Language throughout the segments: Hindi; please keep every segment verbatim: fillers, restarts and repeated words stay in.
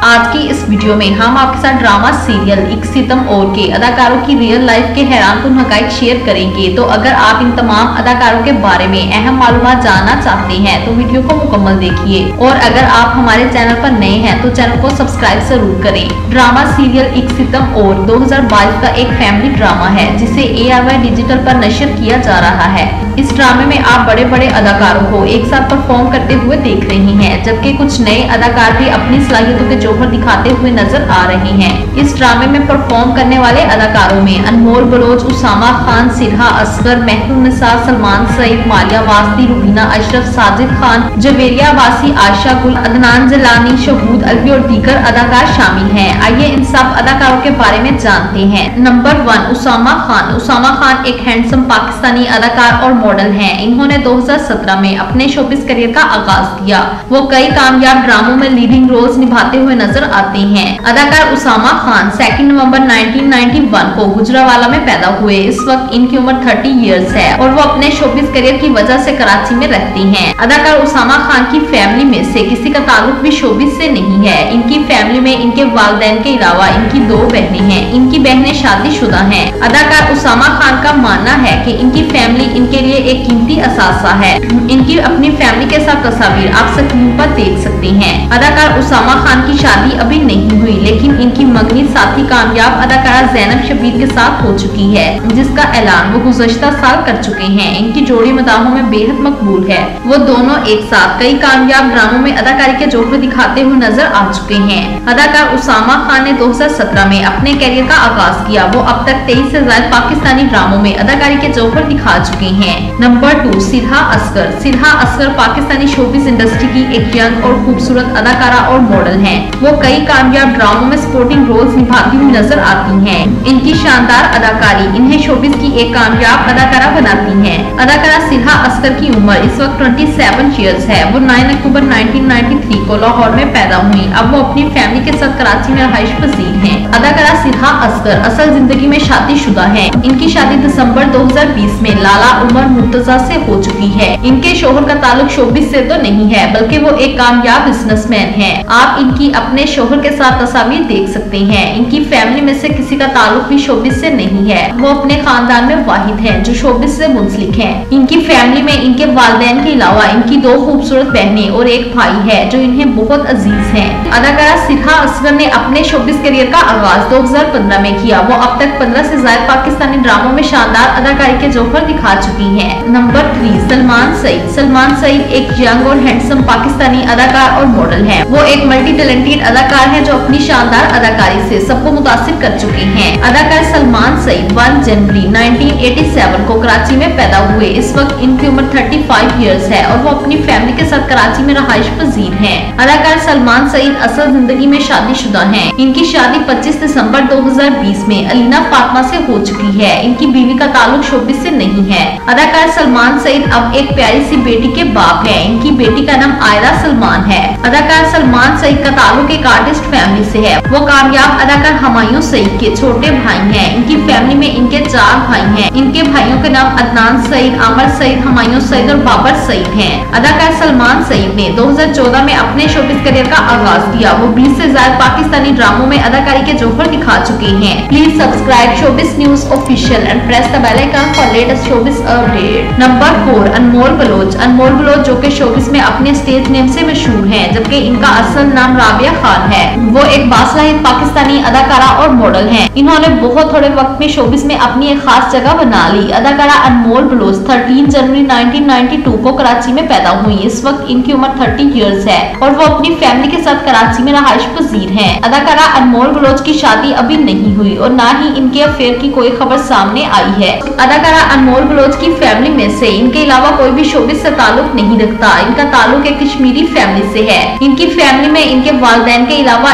आज की इस वीडियो में हम आपके साथ ड्रामा सीरियल एक सितम और के अदाकारों की रियल लाइफ के हैरानकुन हकाइक शेयर करेंगे। तो अगर आप इन तमाम अदाकारों के बारे में अहम मालूमात जानना चाहते हैं तो वीडियो को मुकम्मल देखिए, और अगर आप हमारे चैनल पर नए हैं तो चैनल को सब्सक्राइब जरूर करें। ड्रामा सीरियल एक सितम और दो हजार बाईस का एक फैमिली ड्रामा है जिसे ए आर वाई डिजिटल पर नशर किया जा रहा है। इस ड्रामे में आप बड़े बड़े अदाकारों को एक साथ परफॉर्म करते हुए देख रहे हैं, जबकि कुछ नए अदाकार भी अपनी सलाहियतों के जोहर दिखाते हुए नजर आ रहे हैं। इस ड्रामे में परफॉर्म करने वाले अदाकारों में अनमोल बलोच, उसामा खान, सिरहा असगर, महरुन्निसा, सलमान सईद, मालिया वास्ती, रुबीना अशरफ, साजिद खान, जवेरिया वासी, आयशा गुल, अदनान जिलानी, शहूद अलवी और दीगर अदाकार शामिल हैं। आइए इन सब अदाकारों के बारे में जानते हैं। Number one, Usama Khan. उसामा खान एक हैंडसम पाकिस्तानी अदाकार और मॉडल हैं। इन्होंने दो हजार सत्रह में अपने शोबिस करियर का आगाज किया। वो कई कामयाब ड्रामों में लीडिंग रोल्स निभाते हुए नजर आते हैं। अदाकार Usama Khan second November nineteen ninety one को गुजरावाला में पैदा हुए। इस वक्त इनकी उम्र तीस इयर्स है और वो अपने शोबिस करियर की वजह से कराची में रहती हैं। अदाकार उसामा खान की फैमिली में से किसी का ताल्लुक भी शोबिस से नहीं है। इनकी फैमिली में इनके वालिदैन के अलावा इनकी दो बहनें हैं। इनकी बहनें शादीशुदा हैं। अदाकार उसामा खान का मानना है कि इनकी फैमिली इनके लिए एक कीमती असासा है। इनकी अपनी फैमिली के साथ तस्वीर आप स्क्रीन पर देख सकते हैं। अदाकार उसामा खान की शादी अभी नहीं हुई, लेकिन इनकी मंगनी साथी कामयाब अदाकारा ज़ैनब शबीर के साथ हो चुकी है, जिसका ऐलान वो गुज़श्ता साल कर चुके हैं। इनकी जोड़ी मदाहों में बेहद मकबूल है। वो दोनों एक साथ कई कामयाब ड्रामों में अदाकारी के जोहर दिखाते हुए नजर आ चुके हैं। अदाकार उसामा खान ने दो हजार सत्रह में अपने करियर का आगाज किया। वो अब तक तेईस से ज्यादा पाकिस्तानी ड्रामों में अदाकारी के जोहर दिखा चुके हैं। Number two, Sirha Asghar. Sirha Asghar Pakistani showbiz industry की एक यंग और खूबसूरत अदाकारा और मॉडल हैं। वो कई कामयाब ड्रामों में सपोर्टिंग रोल्स निभाती हुई नजर आती हैं। इनकी शानदार अदाकारी इन्हें शोबिस की एक कामयाब अदाकारा बनाती है। अदाकारा सिरहा असगर की उम्र इस वक्त सत्ताईस इयर्स है। वो नौ अक्टूबर नाइनटीन नाइंटी थ्री को लाहौर में पैदा हुई। अब वो अपनी फैमिली के साथ कराची में रहाइश पजीर हैं। अदाकारा सिरहा असगर असल जिंदगी में शादीशुदा है। इनकी शादी दिसंबर दो हजार बीस में लाला उमर मुर्तजा से हो चुकी है। इनके शोहर का ताल्लुक शोबिस से तो नहीं है, बल्कि वो एक कामयाब बिजनेसमैन हैं। आप इनकी अपने शोहर के साथ तस्वीर देख सकते हैं। इनकी फैमिली में से किसी का ताल्लुक भी शोबिस से नहीं है। वो अपने खानदान में वाहिद हैं जो शोबिस से मुंसलिक हैं। इनकी फैमिली में इनके वालिदैन के अलावा इनकी दो खूबसूरत बहनें और एक भाई है जो इन्हें बहुत अजीज हैं। अदाकारा सिरहा असगर ने अपने शोबिस करियर का आगाज दो हजार पंद्रह में किया। वो अब तक पंद्रह से ज्यादा पाकिस्तानी ड्रामों में शानदार अदाकारी के जोहर दिखा चुकी हैं। Number three, Salman Saeed. सलमान सईद एक यंग और हैंडसम पाकिस्तानी अदाकार और मॉडल हैं। वो एक मल्टी टैलेंटेड अदाकार हैं जो अपनी शानदार अदाकारी से सबको मुतासिर कर चुके हैं। अदाकार सलमान सईद एक जनवरी नाइनटीन एटी सेवन को कराची में पैदा हुए। इस वक्त इनकी उम्र पैंतीस इयर्स है और वो अपनी फैमिली के साथ कराची में रहाइश पजीर हैं। अदाकार सलमान सईद असल जिंदगी में शादीशुदा हैं। इनकी शादी पच्चीस दिसंबर दो हजार बीस में अलीना फातिमा से हो चुकी है। इनकी बीवी का ताल्लुक शोबिस से नहीं है। अदाकार सलमान सईद अब एक प्यारी सी बेटी के बाप हैं। इनकी बेटी का नाम आयरा सलमान है। अदाकार सलमान सईद का ताल्लुक एक आर्टिस्ट फैमिली से है। वो कामयाब अदाकार हुमायूं सईद के छोटे भाई हैं। इनकी फैमिली में इनके चार भाई हैं। इनके भाइयों के नाम अदनान सईद, आमर सईद, हुमायूं सईद और बाबर सईद हैं। अदाकार सलमान सईद ने दो हजार चौदह में अपने शोबिस करियर का आगाज किया। वो बीस से ज्यादा पाकिस्तानी ड्रामों में अदाकारी के जोहर दिखा चुके हैं। Please subscribe showbiz news official and press the bell icon for latest showbiz update. Number four, Anmol Baloch. Anmol Baloch जो कि शोबिस में अपने स्टेज नेम से मशहूर हैं, जबकि इनका असल नाम राबिया खान है। वो एक बासलाहित पाकिस्तानी अदाकारा और मॉडल हैं। इन्होंने बहुत थोड़े वक्त में शोबिस में अपनी एक खास जगह बना ली। अदाकारा अनमोल बलोच तेरह जनवरी नाइनटीन नाइंटी टू को कराची में पैदा हुई। इस वक्त इनकी उम्र तीस इयर्स है और वो अपनी फैमिली के साथ कराची में रहाइश पजीर हैं। अदाकारा अनमोल बलोच की शादी अभी नहीं हुई और न ही इनके अफेयर की कोई खबर सामने आई है। अदाकारा अनमोल बलोच की फैमिली में से इनके अलावा कोई भी शोबिस से ताल्लुक नहीं रखता। इनका ताल्लुक एक कश्मीरी फैमिली से है। इनकी फैमिली में इनके वालिदैन के अलावा इनके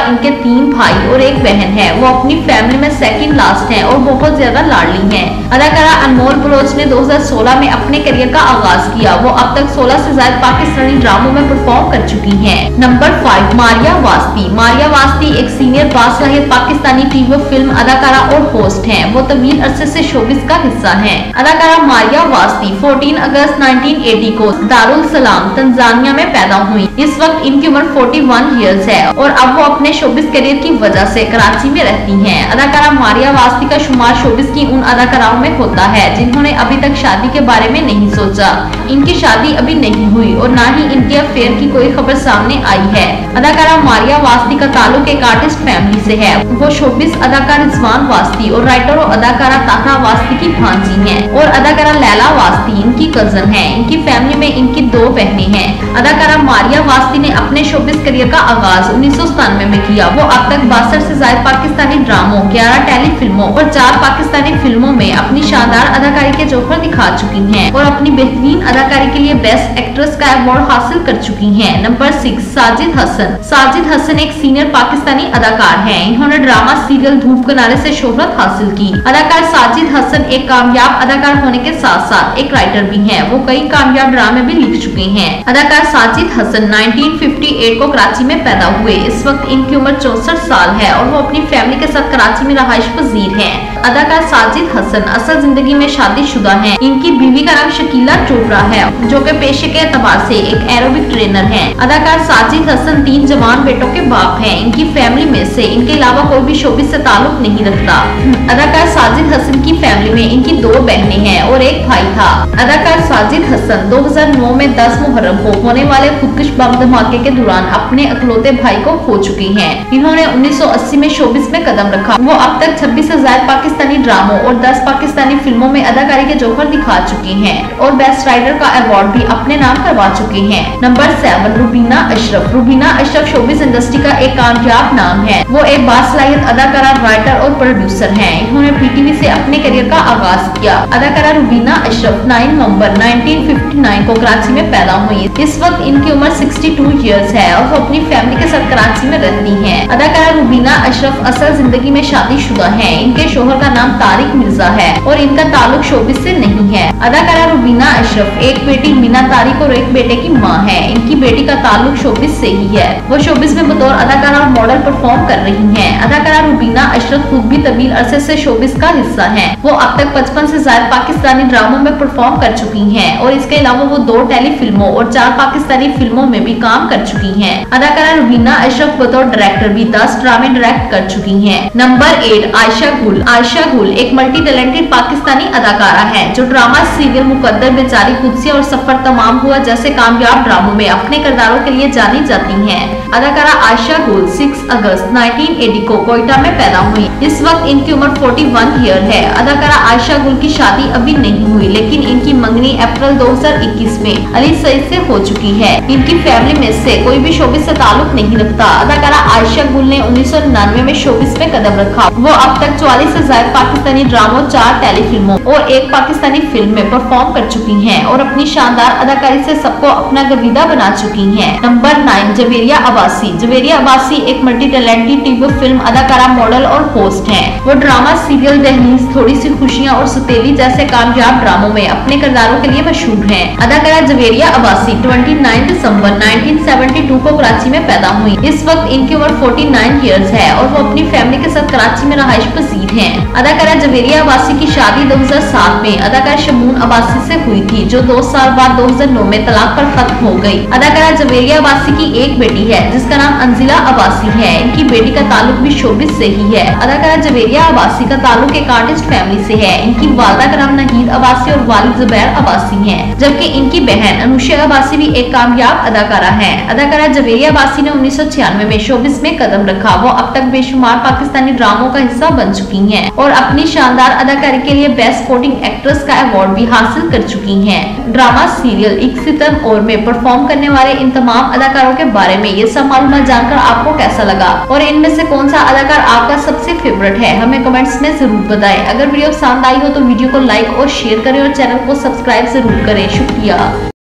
तीन भाई और एक बहन है। वो अपनी फैमिली में सेकंड लास्ट है और बहुत ज्यादा लाडली हैं। अदाकारा अनमोल बलोच ने दो हज़ार सोलह में अपने करियर का आगाज किया। वो अब तक सोलह से ज्यादा पाकिस्तानी ड्रामों में परफॉर्म कर चुकी हैं। Number five, Maria Wasti. मारिया वास्ती एक सीनियर बासलाहियत पाकिस्तानी टीवी फिल्म अदाकारा और होस्ट हैं। वो तवील अरसे से शोबिस का हिस्सा हैं। अदाकारा मारिया वास्ती चौदह अगस्त उन्नीस सौ अस्सी को दारुल सलाम तंजानिया में पैदा हुई। इस वक्त इनकी उम्र इकतालीस इयर्स है और अब वो अपने शोबिस करियर की वजह से कराची में रहती हैं। अदाकारा मारिया वास्ती का शुमार शोबिस की उन अदाकाराओं में होता है जिन्होंने अभी तक शादी के बारे में नहीं सोचा। इनकी शादी अभी नहीं हुई और न ही इनके अफेयर की कोई खबर सामने आई है। अदाकारा मारिया वास्ती का ताल्लुक एक आर्टिस्ट फैमिली से है। वो शोबिस अदाकार रिजवान वास्ती और राइटर और अदाकारा ताहरा वास्ती की भांजी हैं और अदाकारा लैला वास्ती इनकी कजन है। इनकी फैमिली में इनकी दो बहनें हैं। अदाकारा मारिया वास्ती ने अपने शोबिस करियर का आगाज उन्नीस सौ सतानवे में किया। वो अब तक बासठ से ज्यादा पाकिस्तानी ड्रामों, ग्यारह टेली फिल्मों और चार पाकिस्तानी फिल्मों में अपनी शानदार अदाकारी के जौहर दिखा चुकी हैं और अपनी बेहतरीन अदाकारी के लिए बेस्ट एक्ट्रेस का अवार्ड हासिल कर चुकी हैं। Number six, Sajid Hasan. साजिद हसन एक सीनियर पाकिस्तानी अदाकार हैं। इन्होंने ड्रामा सीरियल धूप किनारे से शोहरत हासिल की। अदाकार साजिद हसन एक कामयाब अदाकार होने के साथ साथ एक राइटर भी हैं। वो कई कामयाब ड्रामे भी लिख चुके हैं। अदाकार साजिद हसन उन्नीस सौ अट्ठावन को कराची में पैदा हुए। इस वक्त इनकी उम्र चौसठ साल है और वो अपनी फैमिली के साथ कराची में रहाइश पजीर हैं। अदाकार साजिद हसन असल जिंदगी में शादीशुदा हैं। इनकी बीवी का नाम शकीला चोपड़ा है जो कि पेशे के एतबार से एक एरोबिक ट्रेनर हैं। अदाकार साजिद हसन तीन जवान बेटों के बाप हैं। इनकी फैमिली में से इनके अलावा कोई भी शोबिस से ताल्लुक नहीं रखता। अदाकार साजिद हसन की फैमिली में इनकी दो बहनें हैं और एक भाई था। अदाकार साजिद हसन दो हज़ार नौ में दस मुहर्रम को होने वाले खुदकुश बम धमाके के दौरान अपने अकलौते भाई को खो चुकी हैं। इन्होंने उन्नीस सौ अस्सी में शोबिस में कदम रखा। वो अब तक छब्बीस से ज्यादा पाकिस्तानी ड्रामों और दस पाकिस्तानी फिल्मों में अदाकारी के जौहर दिखा चुकी हैं और बेस्ट राइटर का अवार्ड भी अपने नाम करवा चुके हैं। Number seven, Rubina Ashraf. Rubina Ashraf showbiz industry का एक कामयाब नाम है। वो एक बासलाहियत अदाकारा, राइटर और प्रोड्यूसर हैं। इन्होंने पीटीवी से अपने करियर का आगाज किया। अदाकारा रुबीना अशरफ नौ नवंबर उन्नीस सौ उनसठ को कराची में पैदा हुई। इस वक्त इनकी उम्र बासठ इयर्स है और वो अपनी फैमिली के साथ कराची में रहती हैं। अदाकारा रुबीना अशरफ असल जिंदगी में शादीशुदा हैं। इनके शोहर का नाम तारिक मिर्जा है और इनका ताल्लुक शोबिस से नहीं है। अदाकारा रुबीना अशरफ एक बेटी मीना तारिक और एक बेटे की माँ है। इनकी बेटी का ताल्लुक शोबिस से ही है। वो शोबिस में बतौर अदाकारा और मॉडल परफॉर्म कर रही हैं। अदाकारा रुबीना अशरफ खुद भी तवील अरसे से शोबिस का हिस्सा हैं। वो अब तक पचपन से ज्यादा पाकिस्तानी ड्रामों में परफॉर्म कर चुकी हैं और इसके अलावा वो दो टेली फिल्मों और चार पाकिस्तानी फिल्मों में भी काम कर चुकी हैं। अदाकारा रुबीना अशरफ बतौर डायरेक्टर भी दस ड्रामे डायरेक्ट कर चुकी हैं। नंबर एट, आयशा गुल। आयशा गुल एक मल्टी टैलेंटेड पाकिस्तानी अदाकारा है जो ड्रामा, सीरियल, मुकद्दर, बेचारी, कुदसिया और सफर तमाम हुआ जैसे कामयाब ड्रामों में अपने किरदारों के लिए जानी जाती हैं। अदाकारा आयशा गुल छह अगस्त उन्नीस सौ अस्सी को कोयटा में पैदा हुई। इस वक्त इनकी उम्र इकतालीस ईयर है। अदाकारा आयशा गुल की शादी अभी नहीं हुई लेकिन इनकी मंगनी अप्रैल दो हज़ार इक्कीस में अली सईद से हो चुकी है। इनकी फैमिली में से कोई भी शोबिस से ताल्लुक नहीं रखता। अदाकारा आयशा गुल ने उन्नीस सौ निन्यानवे में शोबिस में कदम रखा। वो अब तक चौवालीस से ज्यादा पाकिस्तानी ड्रामों, चार टेली फिल्मों और एक पाकिस्तानी फिल्म में परफॉर्म कर चुकी हैं और अपनी शानदार अदाकारी से सबको अपना गर्विदा बना चुकी हैं। Number nine, Javeria Abbasi. जवेरिया अब्बासी एक मल्टी टैलेंटेड टीवी फिल्म अदाकारा, मॉडल और होस्ट हैं। वो ड्रामा, सीरियल, दहलीज, थोड़ी सी खुशियाँ और सतेली जैसे कामयाब ड्रामों में अपने किरदारों के लिए मशहूर हैं। अदाकारा जवेरिया अब्बासी उनतीस दिसंबर उन्नीस सौ बहत्तर को कराची में पैदा हुई। इस वक्त इनकी उम्र उनचास इयर्स है और वो अपनी फैमिली के साथ कराची में रहाइश पजीर हैं। अदाकारा जवेरिया अब्बासी की शादी दो हज़ार सात में अदाकार शमून अब्बासी से हुई थी जो दो साल बाद दो हज़ार नौ में तलाक पर खत्म हो गई। अदाकारा जवेरिया अब्बासी की एक बेटी है जिसका नाम अंजिला अब्बासी है। इनकी बेटी का ताल्लुक भी शोबिस से ही है। अदाकारा जवेरिया अब्बासी का ताल्लुक एक आर्टिस्ट फैमिली से है। इनकी वालदा का नाम नहीद अब्बासी और वालिद जुबैर अब्बासी हैं, जबकि इनकी बहन अनुषा अब्बासी भी एक कामयाब अदाकारा है। अदाकारा जवेरिया अब्बासी ने उन्नीस सौ छियानवे में शोबिस में कदम रखा। वो अब तक बेशुमार पाकिस्तानी ड्रामों का हिस्सा बन चुकी हैं और अपनी शानदार अदाकारी के लिए बेस्ट सपोर्टिंग एक्ट्रेस का अवार्ड भी हासिल कर चुकी हैं। ड्रामा, सीरियल, एक सितम और में परफॉर्म करने वाले इन तमाम अदाकारों के बारे में ये सब मालूमात जानकर आपको कैसा लगा और इनमें से कौन सा अदाकार आपका सबसे फेवरेट है, हमें कमेंट्स में जरूर बताएं। अगर वीडियो पसंद आई हो तो वीडियो को लाइक और शेयर करें और चैनल को सब्सक्राइब जरूर करें। शुक्रिया।